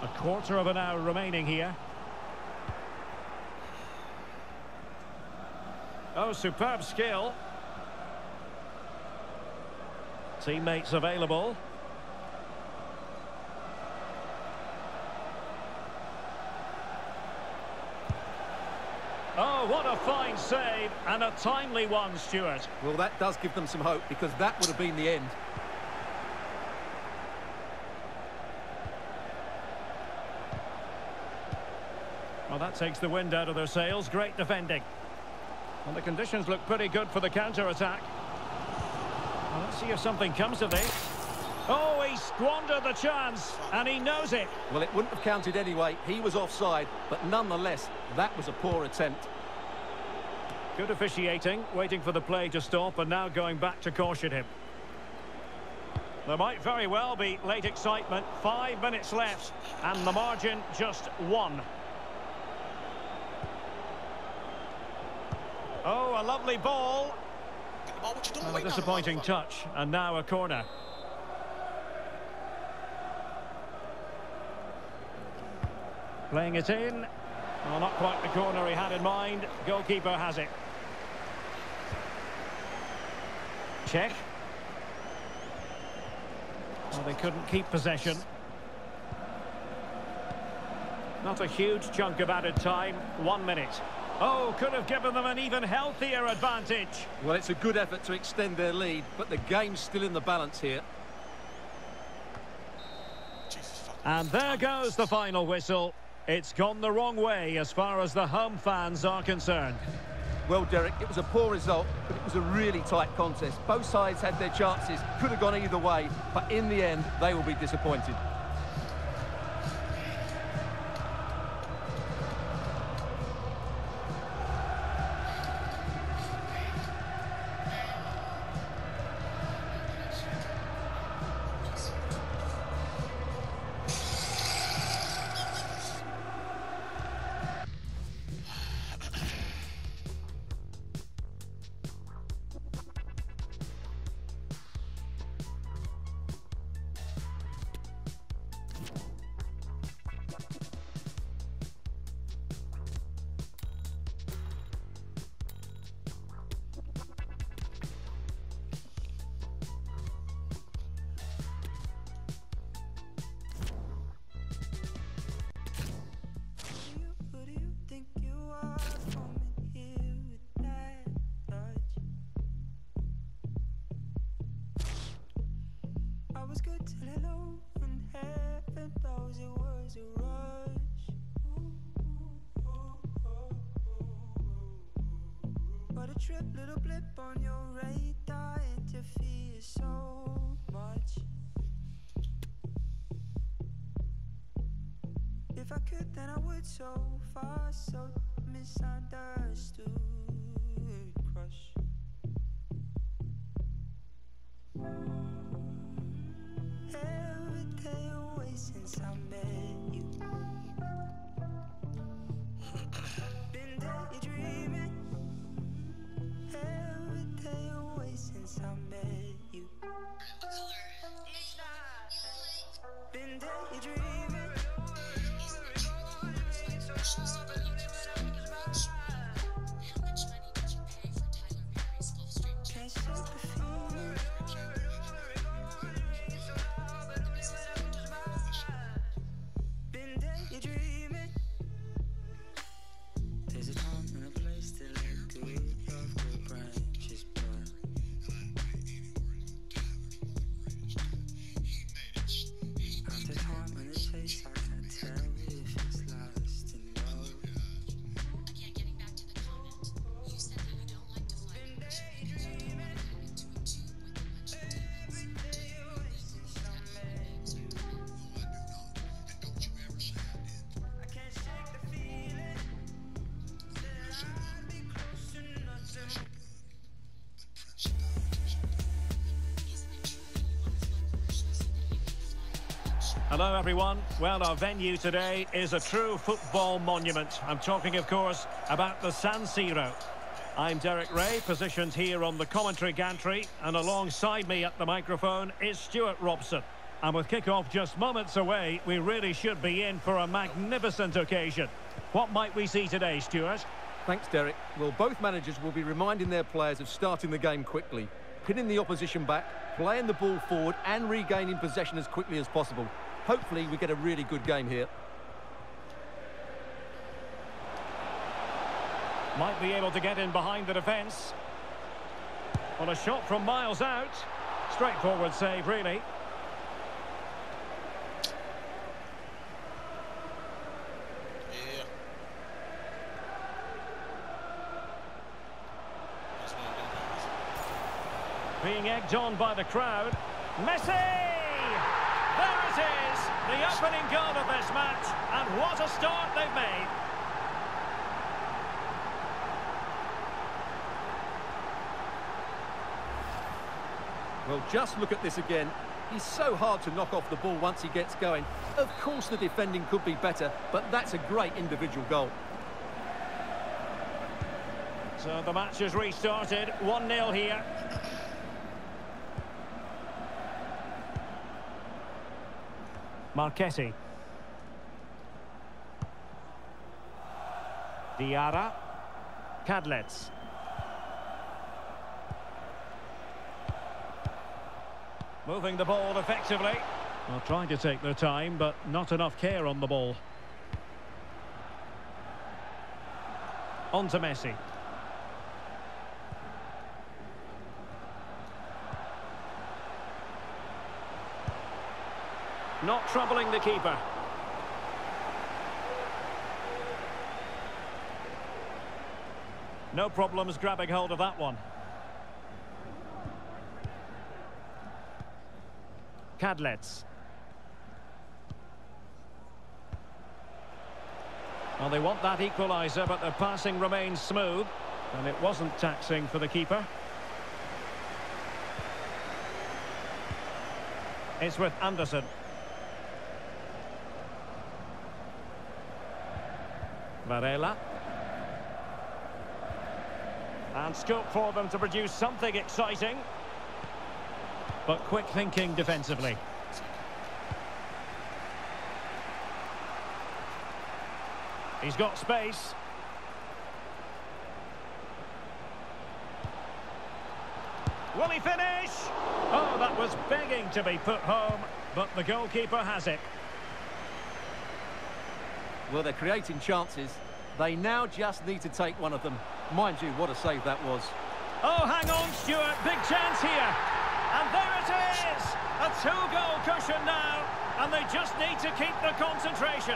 A quarter of an hour remaining here. Oh, superb skill. Teammates available. Oh, what a fine save, and a timely one, Stuart. Well, that does give them some hope, because that would have been the end. Well, that takes the wind out of their sails. Great defending. And the conditions look pretty good for the counter-attack. Well, let's see if something comes of this. Oh, he squandered the chance, and he knows it. Well, it wouldn't have counted anyway. He was offside, but nonetheless, that was a poor attempt. Good officiating, waiting for the play to stop, and now going back to caution him. There might very well be late excitement. 5 minutes left, and the margin just 1. Oh, a lovely ball. A disappointing touch, and now a corner. Playing it in. Well, not quite the corner he had in mind. Goalkeeper has it. Check. Well, they couldn't keep possession. Not a huge chunk of added time. 1 minute. Oh, could have given them an even healthier advantage. Well, it's a good effort to extend their lead, but the game's still in the balance here. And there goes the final whistle. It's gone the wrong way as far as the home fans are concerned. Well, Derek, it was a poor result, but it was a really tight contest. Both sides had their chances, could have gone either way, but in the end, they will be disappointed. Trip, little blip on your radar interferes so much. If I could, then I would. So far, so misunderstood. Crush. Every day away since I met you. Been daydreaming. Every day away since I met you. Been daydreaming. Can't shake the feeling. Been daydreaming. There's a time and a place to let go of the branches burn. After time and the chase, I can't tell if it's lost in love. Again, getting back to the comment, you said that you don't like to fly in between 2 and 2 with a bunch of demons. I can't shake the feeling that I'd be close to nothing. Hello, everyone. Well, our venue today is a true football monument. I'm talking, of course, about the San Siro. I'm Derek Ray, positioned here on the commentary gantry, and alongside me at the microphone is Stuart Robson. And with kick-off just moments away, we really should be in for a magnificent occasion. What might we see today, Stuart? Thanks, Derek. Well, both managers will be reminding their players of starting the game quickly, pinning the opposition back, playing the ball forward and regaining possession as quickly as possible. Hopefully, we get a really good game here. Might be able to get in behind the defence. Well, a shot from miles out. Straightforward save, really. Yeah. That's one of them. Being egged on by the crowd. Messi! There it is! The opening goal of this match. And what a start they've made. Well, just look at this again. He's so hard to knock off the ball once he gets going. Of course, the defending could be better, but that's a great individual goal. So the match has restarted. 1-0 here. Marchetti. Diarra. Kadlec. Moving the ball effectively. Well, trying to take their time, but not enough care on the ball. On to Messi. Not troubling the keeper. No problems grabbing hold of that one. Kadlec. Well, they want that equaliser, but their passing remains smooth. And it wasn't taxing for the keeper. It's with Anderson. Varela. And scope for them to produce something exciting. But quick thinking defensively. He's got space. Will he finish? Oh, that was begging to be put home, but the goalkeeper has it. Well, they're creating chances. They now just need to take one of them. Mind you, what a save that was. Oh, hang on, Stuart. Big chance here. And there it is! A two-goal cushion now, and they just need to keep the concentration.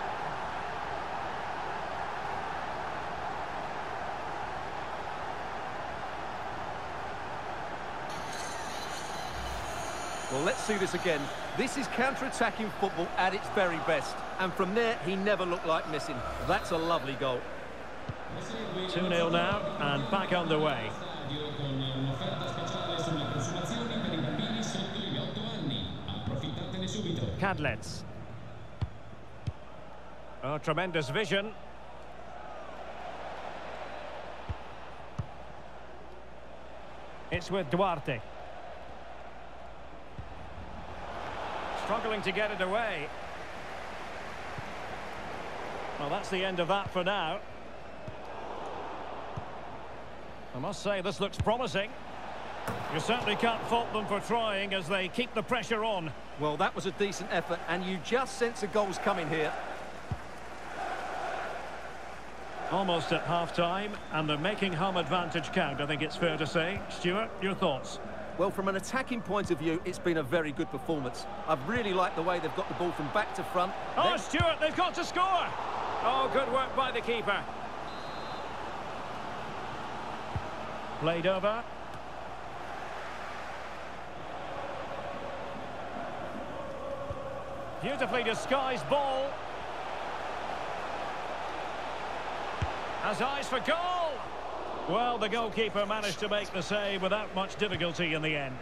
Well, let's see this again. This is counter-attacking football at its very best. And from there, he never looked like missing. That's a lovely goal. 2-0 now, and back underway. Kadlec. Oh, tremendous vision. It's with Duarte. Struggling to get it away. Well, that's the end of that for now. I must say, this looks promising. You certainly can't fault them for trying as they keep the pressure on. Well, that was a decent effort, and you just sense a goal's coming here. Almost at half-time, and they're making home advantage count, I think it's fair to say. Stuart, your thoughts? Well, from an attacking point of view, it's been a very good performance. I've really liked the way they've got the ball from back to front. Oh, Stuart, they've got to score! Oh, good work by the keeper. Played over. Beautifully disguised ball. Has eyes for goal. Well, the goalkeeper managed to make the save without much difficulty in the end.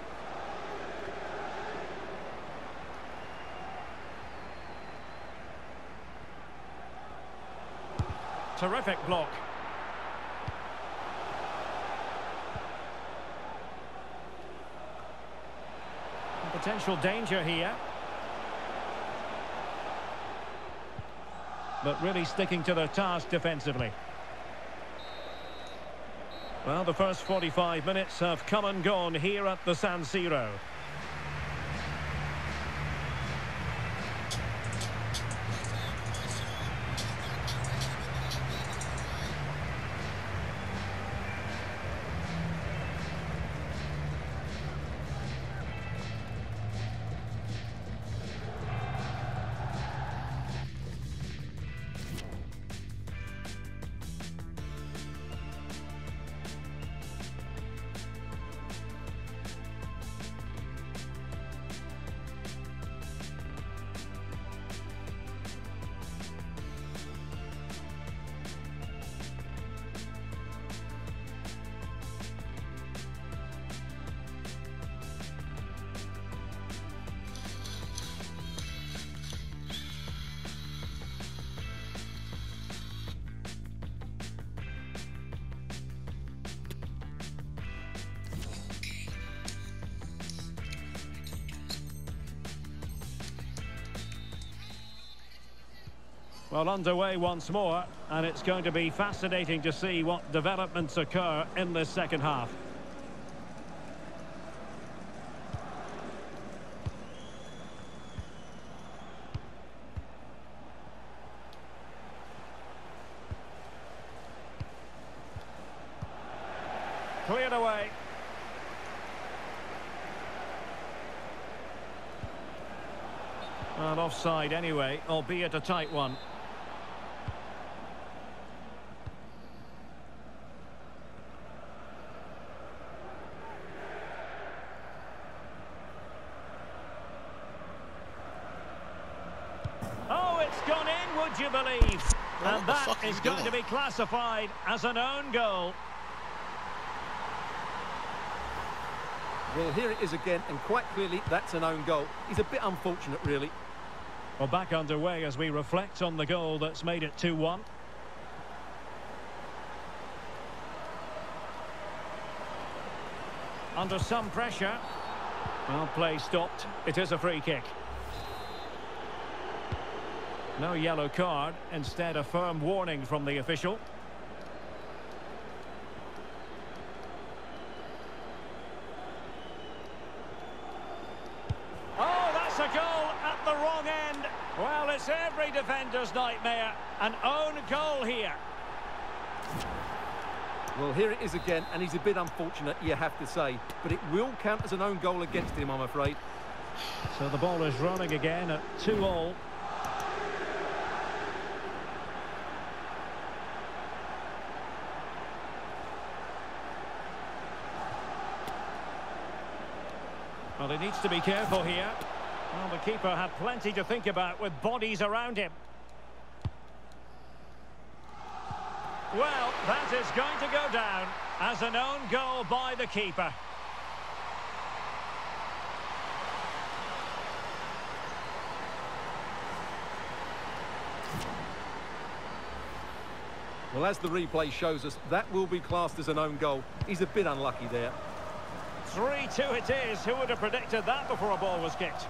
Terrific block. The Potential danger here. But really sticking to their task defensively. Well, the first 45 minutes have come and gone here at the San Siro. Well, underway once more, and it's going to be fascinating to see what developments occur in this second half. Cleared away. And offside anyway, albeit a tight one. Oh, it's gone in, would you believe? Well, And what the that fuck are is you going doing? to be classified as an own goal. Well, here it is again, and quite clearly that's an own goal. He's a bit unfortunate, really. Well, back underway as we reflect on the goal that's made it 2-1. Under some pressure. Well, play stopped. It is a free kick. No yellow card, instead a firm warning from the official. Oh, that's a goal at the wrong end. Well, it's every defender's nightmare. An own goal here. Well, here it is again, and he's a bit unfortunate, you have to say. But it will count as an own goal against him, I'm afraid. So the ball is running again at 2-2. Well, he needs to be careful here. Well, the keeper had plenty to think about with bodies around him. Well, that is going to go down as an own goal by the keeper. Well, as the replay shows us, that will be classed as an own goal. He's a bit unlucky there. 3-2 it is. Who would have predicted that before a ball was kicked?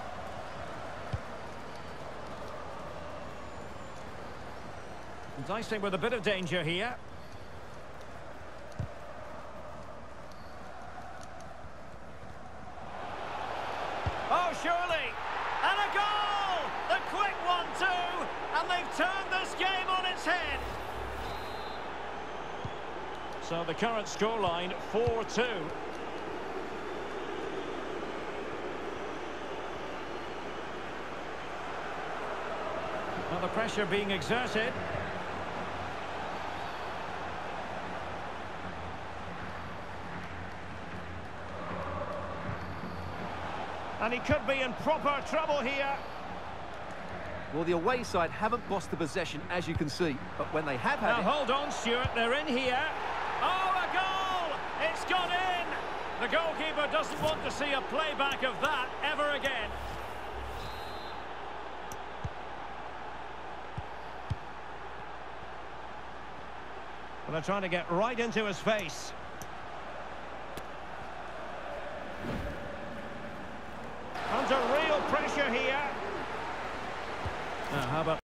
Dicing with a bit of danger here. Oh, surely! And a goal! The quick 1-2! And they've turned this game on its head! So the current scoreline, 4-2. Well, the pressure being exerted. And he could be in proper trouble here. Well, the away side haven't bossed the possession, as you can see. But when they have had Now it... hold on, Stuart, they're in here. Oh, a goal! It's gone in! The goalkeeper doesn't want to see a playback of that ever again. Well, they're trying to get right into his face. Under pressure here. Now, how about